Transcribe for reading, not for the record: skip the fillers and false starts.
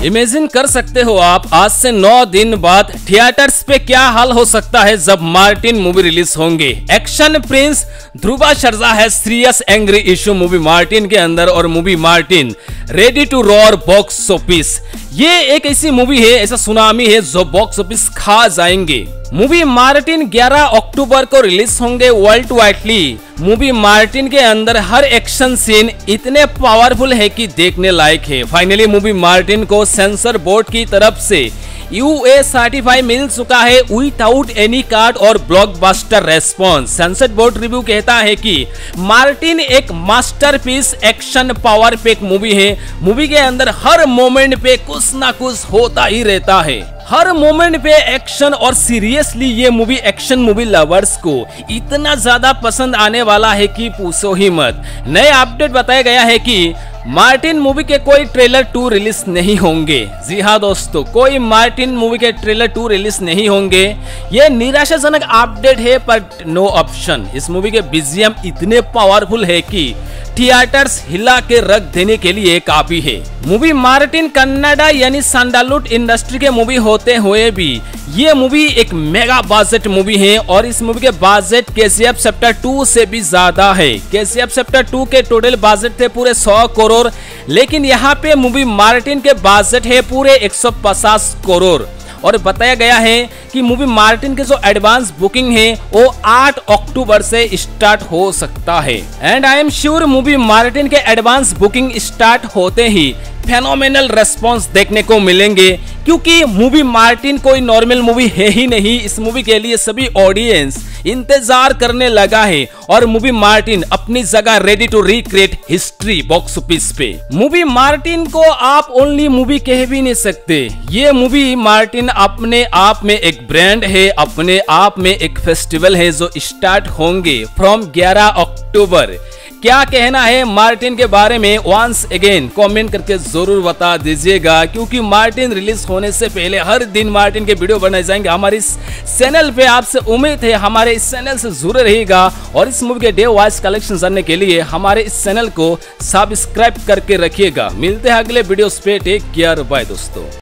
Imagine कर सकते हो आप, आज से 9 दिन बाद थिएटर्स पे क्या हाल हो सकता है जब मार्टिन मूवी रिलीज होंगे। एक्शन प्रिंस ध्रुवा सर्जा है serious angry issue movie Martin के अंदर, और movie Martin ready to roar box office. ये एक ऐसी मूवी है, ऐसा सुनामी है जो बॉक्स ऑफिस खा जाएंगे। मूवी मार्टिन 11 अक्टूबर को रिलीज होंगे वर्ल्ड वाइडली। मूवी मार्टिन के अंदर हर एक्शन सीन इतने पावरफुल है कि देखने लायक है। फाइनली मूवी मार्टिन को सेंसर बोर्ड की तरफ से UA सर्टिफाई मिल चुका है विदाउट एनी कार्ड और blockbuster response. Censor board review कहता है कि मार्टिन एक masterpiece action power pack movie है। मूवी के अंदर हर मोमेंट पे कुछ ना कुछ होता ही रहता है, हर मोमेंट पे एक्शन, और सीरियसली ये मूवी एक्शन मूवी लवर्स को इतना ज्यादा पसंद आने वाला है कि पूछो ही मत। नए अपडेट बताया गया है कि मार्टिन मूवी के कोई ट्रेलर 2 रिलीज नहीं होंगे। जी हाँ दोस्तों, कोई मार्टिन मूवी के ट्रेलर 2 रिलीज नहीं होंगे। ये निराशाजनक अपडेट है, पर नो ऑप्शन। इस मूवी के बीजीएम इतने पावरफुल है कि थिएटर्स हिला के रख देने के लिए काफी है। मूवी मार्टिन कन्नाडा यानी सैंडलवुड इंडस्ट्री के मूवी होते हुए भी ये मूवी एक मेगा बजट मूवी है, और इस मूवी के बजट KGF चैप्टर 2 से भी ज्यादा है। KGF चैप्टर 2 के टोटल बजट थे पूरे 100 करोड़, लेकिन यहाँ पे मूवी मार्टिन के बजट है पूरे 150 करोड़। और बताया गया है कि मूवी मार्टिन के जो एडवांस बुकिंग है वो 8 अक्टूबर से स्टार्ट हो सकता है। And I am sure movie Martin के एडवांस बुकिंग स्टार्ट होते ही फेनोमेनल रेस्पॉन्स देखने को मिलेंगे, क्योंकि मूवी मार्टिन कोई नॉर्मल मूवी है ही नहीं। इस मूवी के लिए सभी ऑडियंस इंतजार करने लगा है, और मूवी मार्टिन अपनी जगह ready to recreate history box office पे। मूवी मार्टिन को आप ओनली मूवी कह भी नहीं सकते। ये मूवी मार्टिन अपने आप में एक ब्रांड है, अपने आप में एक फेस्टिवल है जो स्टार्ट होंगे फ्रॉम 11 अक्टूबर। क्या कहना है मार्टिन के बारे में वंस अगेन कमेंट करके जरूर बता दीजिएगा, क्योंकि मार्टिन रिलीज होने से पहले हर दिन मार्टिन के वीडियो बनाए जाएंगे हमारे इस चैनल पे। आपसे उम्मीद है हमारे इस चैनल से जुड़े रहिएगा, और इस मूवी के डे वाइज कलेक्शन जानने के लिए हमारे इस चैनल को सब्सक्राइब करके रखिएगा। मिलते हैं अगले वीडियोस पे, टेक केयर, बाय दोस्तों।